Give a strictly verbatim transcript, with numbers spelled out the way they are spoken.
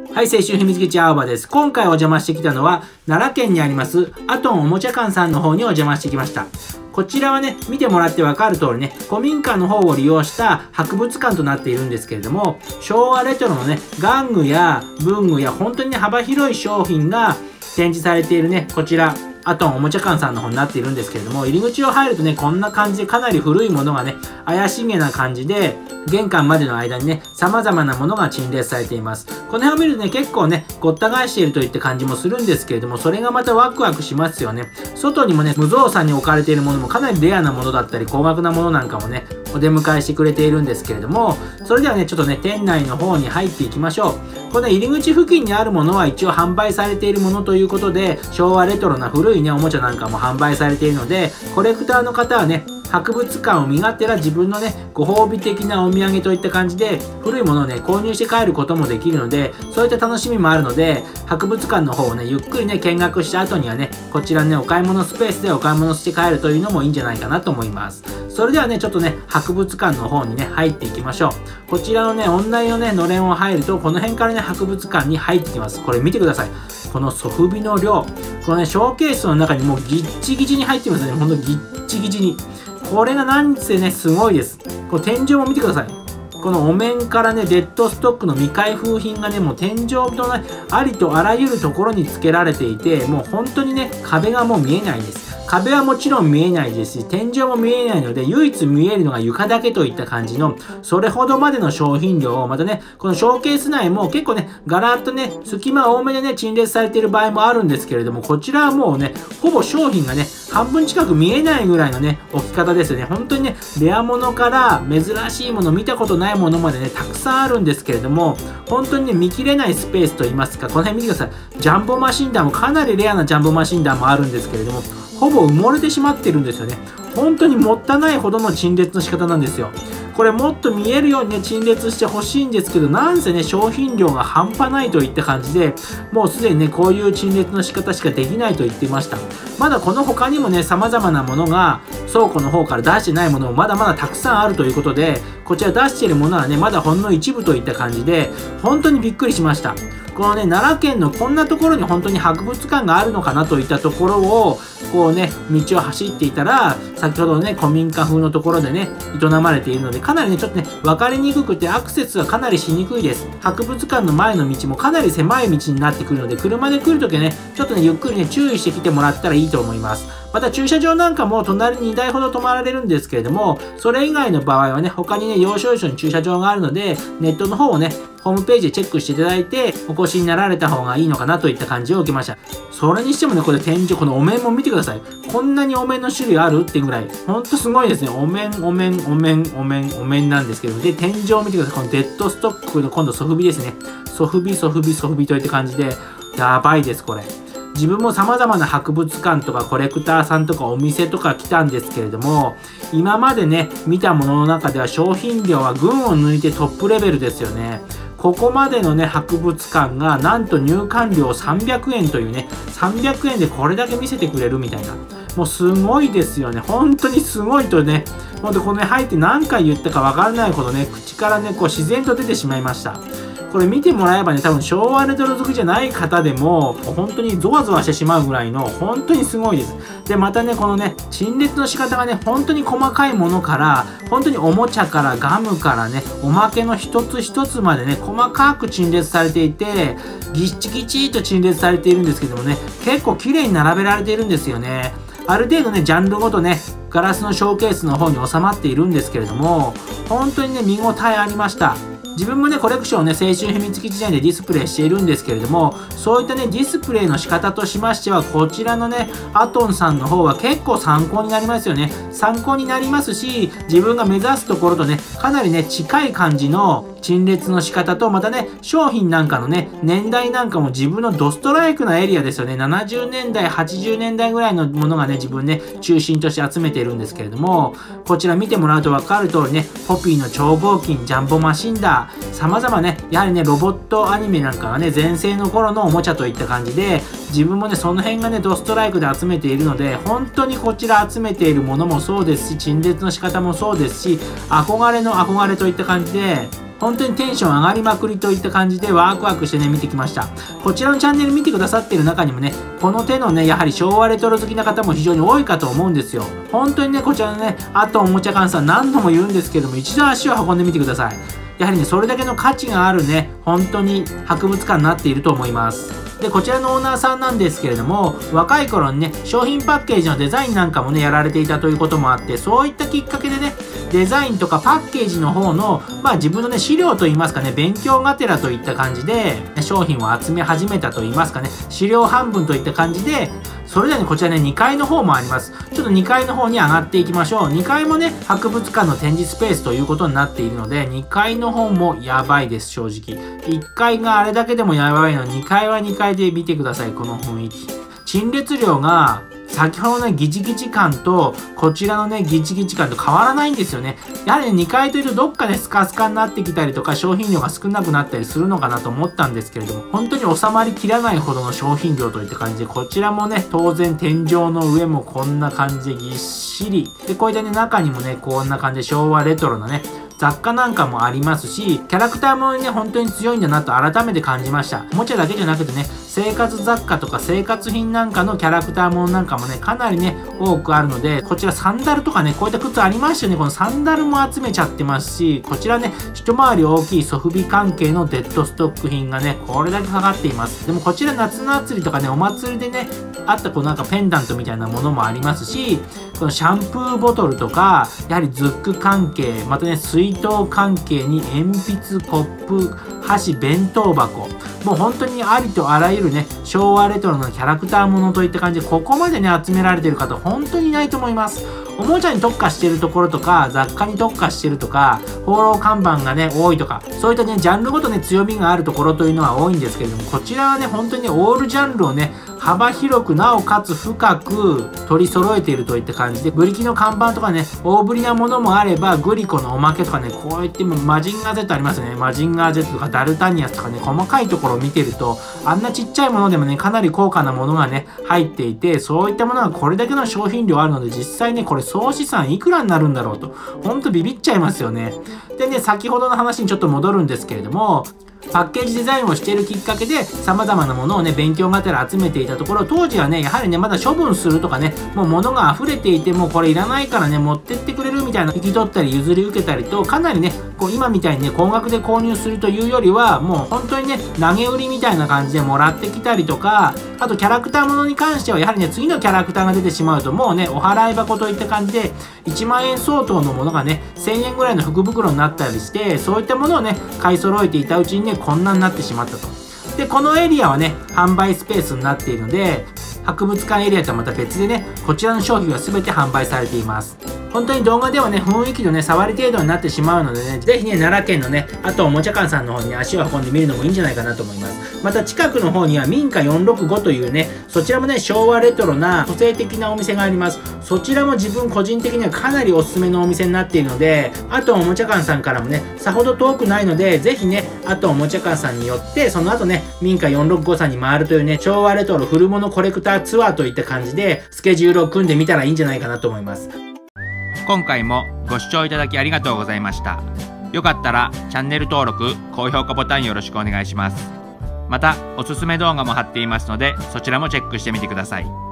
はい、青春秘密基地青葉です。今回お邪魔してきたのは、奈良県にあります、アトンおもちゃ館さんの方にお邪魔してきました。こちらはね、見てもらってわかる通りね、古民家の方を利用した博物館となっているんですけれども、昭和レトロのね、玩具や文具や本当にね、幅広い商品が展示されているね、こちら、アトンおもちゃ館さんの方になっているんですけれども、入り口を入るとね、こんな感じでかなり古いものがね、怪しげな感じで、玄関までの間にね、様々なものが陳列されています。この辺を見るとね、結構ね、ごった返しているといった感じもするんですけれども、それがまたワクワクしますよね。外にもね、無造作に置かれているものもかなりレアなものだったり、高額なものなんかもね、お出迎えしてくれているんですけれども、それではね、ちょっとね、店内の方に入っていきましょう。この入り口付近にあるものは一応販売されているものということで、昭和レトロな古いね、おもちゃなんかも販売されているので、コレクターの方はね、博物館を身勝手な自分のね、ご褒美的なお土産といった感じで、古いものをね、購入して帰ることもできるので、そういった楽しみもあるので、博物館の方をね、ゆっくりね、見学した後にはね、こちらね、お買い物スペースでお買い物して帰るというのもいいんじゃないかなと思います。それではね、ちょっとね、博物館の方にね、入っていきましょう。こちらのね、オンラインのね、のれんを入ると、この辺からね、博物館に入ってきます。これ見てください。このソフビの量。このね、ショーケースの中にもうギッチギチに入ってますね。ほんとギッチギチに。これがなんせね、すごいです。この天井も見てください。このお面からね、デッドストックの未開封品がね、もう天井のね、ありとあらゆるところに付けられていて、もう本当にね、壁がもう見えないんです。壁はもちろん見えないですし、天井も見えないので、唯一見えるのが床だけといった感じの、それほどまでの商品量を、またね、このショーケース内も結構ね、ガラッとね、隙間多めでね、陳列されている場合もあるんですけれども、こちらはもうね、ほぼ商品がね、半分近く見えないぐらいのね、置き方ですよね。本当にね、レア物から珍しいもの、見たことないものまでね、たくさんあるんですけれども、本当にね、見切れないスペースといいますか、この辺見てください。ジャンボマシン弾もかなりレアなジャンボマシン弾もあるんですけれども、ほぼ埋もれてしまってるんですよね。本当にもったいないほどの陳列の仕方なんですよ。これもっと見えるようにね、陳列してほしいんですけど、なんせね、商品量が半端ないといった感じで、もうすでにね、こういう陳列の仕方しかできないと言っていました。まだこの他にもね、様々なものが、倉庫の方から出してないものもまだまだたくさんあるということで、こちら出しているものはね、まだほんの一部といった感じで、本当にびっくりしました。このね、奈良県のこんなところに本当に博物館があるのかなといったところを、こうね、道を走っていたら、先ほどのね、古民家風のところでね、営まれているので、かなりね、ちょっとね、分かりにくくてアクセスはかなりしにくいです。博物館の前の道もかなり狭い道になってくるので、車で来るときはね、ちょっとね、ゆっくりね、注意してきてもらったらいいと思います。また駐車場なんかも隣ににだいほど止まられるんですけれども、それ以外の場合はね、他にね、要所要所に駐車場があるので、ネットの方をね、ホームページでチェックしていただいて、お越しになられた方がいいのかなといった感じを受けました。それにしてもね、これ天井、このお面も見てください。こんなにお面の種類あるっていうぐらい、ほんとすごいですね。お面、お面、お面、お面、お面なんですけど、で、天井を見てください。このデッドストックの今度ソフビですね。ソフビ、ソフビ、ソフビといった感じで、やばいです、これ。自分も様々な博物館とかコレクターさんとかお店とか来たんですけれども、今までね、見たものの中では商品量は群を抜いてトップレベルですよね。ここまでのね、博物館がなんと入館料さんびゃくえんというね、さんびゃくえんでこれだけ見せてくれるみたいな。もうすごいですよね。本当にすごいとね、ほんとこのね、入って何回言ったかわからないほどね、口からね、こう自然と出てしまいました。これ見てもらえばね、多分昭和レトロ好きじゃない方でも、本当にゾワゾワしてしまうぐらいの、本当にすごいです。で、またね、このね、陳列の仕方がね、本当に細かいものから、本当におもちゃからガムからね、おまけの一つ一つまでね、細かく陳列されていて、ギッチギチと陳列されているんですけどもね、結構綺麗に並べられているんですよね。ある程度ね、ジャンルごとね、ガラスのショーケースの方に収まっているんですけれども、本当にね、見応えありました。自分もね、コレクションをね、青春秘密基地内でディスプレイしているんですけれども、そういったね、ディスプレイの仕方としましては、こちらのね、アトンさんの方は結構参考になりますよね。参考になりますし、自分が目指すところとね、かなりね、近い感じの陳列の仕方と、またね、商品なんかのね、年代なんかも自分のドストライクなエリアですよね。ななじゅうねんだい、はちじゅうねんだいぐらいのものがね、自分ね、中心として集めているんですけれども、こちら見てもらうと分かる通りね、ポピーの超合金、ジャンボマシンダー、様々ね、やはりね、ロボットアニメなんかがね、全盛の頃のおもちゃといった感じで、自分もね、その辺がね、ドストライクで集めているので、本当にこちら集めているものもそうですし、陳列の仕方もそうですし、憧れの憧れといった感じで、 本当にテンション上がりまくりといった感じでワクワクしてね、見てきました。こちらのチャンネル見てくださっている中にもね、この手のね、やはり昭和レトロ好きな方も非常に多いかと思うんですよ。本当にね、こちらのね、アトンおもちゃ館さん何度も言うんですけども、一度足を運んでみてください。やはりね、それだけの価値があるね、本当に博物館になっていると思います。で、こちらのオーナーさんなんですけれども、若い頃にね、商品パッケージのデザインなんかもね、やられていたということもあって、そういったきっかけでね、デザインとかパッケージの方の、まあ自分のね、資料といいますかね、勉強がてらといった感じで、商品を集め始めたといいますかね、資料半分といった感じで、それではね、こちらね、にかいの方もあります。ちょっとにかいの方に上がっていきましょう。にかいもね、博物館の展示スペースということになっているので、にかいの方もやばいです、正直。いっかいがあれだけでもやばいの、にかいはにかいで見てください、この雰囲気。陳列量が、先ほどのね、ギチギチ感と、こちらのね、ギチギチ感と変わらないんですよね。やはりね、にかいというとどっかでスカスカになってきたりとか、商品量が少なくなったりするのかなと思ったんですけれども、本当に収まりきらないほどの商品量といった感じで、こちらもね、当然天井の上もこんな感じでぎっしり。で、こういったね、中にもね、こんな感じで昭和レトロなね、雑貨なんかもありますし、キャラクターもね、本当に強いんだなと改めて感じました。おもちゃだけじゃなくてね、生活雑貨とか生活品なんかのキャラクターものなんかもね、かなりね、多くあるので、こちらサンダルとかね、こういった靴ありましたよね。このサンダルも集めちゃってますし、こちらね、一回り大きいソフビ関係のデッドストック品がね、これだけかかっています。でもこちら夏の祭りとかね、お祭りでね、あったこうなんかペンダントみたいなものもありますし、このシャンプーボトルとか、やはりズック関係、またね、水筒関係に鉛筆、コップ、箸、弁当箱。もう本当にありとあらゆるね、昭和レトロのキャラクターものといった感じで、ここまでね、集められてる方、本当にいないと思います。おもちゃに特化してるところとか、雑貨に特化してるとか、放浪看板がね、多いとか、そういったね、ジャンルごとね、強みがあるところというのは多いんですけれども、こちらはね、本当にね、オールジャンルをね、幅広く、なおかつ深く取り揃えているといった感じで、ブリキの看板とかね、大ぶりなものもあれば、グリコのおまけとかね、こういってもマジンガー Z ありますよね。マジンガー Z とかダルタニアスとかね、細かいところを見てると、あんなちっちゃいものでもね、かなり高価なものがね、入っていて、そういったものがこれだけの商品量あるので、実際ね、これ総資産いくらになるんだろうと、ほんとビビっちゃいますよね。でね、先ほどの話にちょっと戻るんですけれども、パッケージデザインをしているきっかけで様々なものをね、勉強がてら集めていたところ、当時はね、やはりね、まだ処分するとかね、もう物が溢れていて、もうこれいらないからね、持ってってくれるみたいな、引き取ったり譲り受けたりと、かなりね、こう今みたいにね、高額で購入するというよりは、もう本当にね、投げ売りみたいな感じでもらってきたりとか、あとキャラクターものに関しては、やはりね、次のキャラクターが出てしまうと、もうね、お払い箱といった感じで、いちまんえん相当のものがね、せんえんぐらいの福袋になったりして、そういったものをね、買い揃えていたうちにね、こんなになってしまったと。で、このエリアはね、販売スペースになっているので、博物館エリアとはまた別でね、こちらの商品は全て販売されています。本当に動画ではね、雰囲気のね、触り程度になってしまうのでね、ぜひね、奈良県のね、あとおもちゃ館さんの方に足を運んでみるのもいいんじゃないかなと思います。また近くの方には民家よんろくごというね、そちらもね、昭和レトロな個性的なお店があります。そちらも自分個人的にはかなりおすすめのお店になっているので、あとおもちゃ館さんからもね、さほど遠くないので、ぜひね、あとおもちゃ館さんによって、その後ね、民家よんろくごさんに回るというね、昭和レトロ古物コレクターツアーといった感じで、スケジュールを組んでみたらいいんじゃないかなと思います。 今回もご視聴いただきありがとうございました。よかったらチャンネル登録、高評価ボタンよろしくお願いします。またおすすめ動画も貼っていますので、そちらもチェックしてみてください。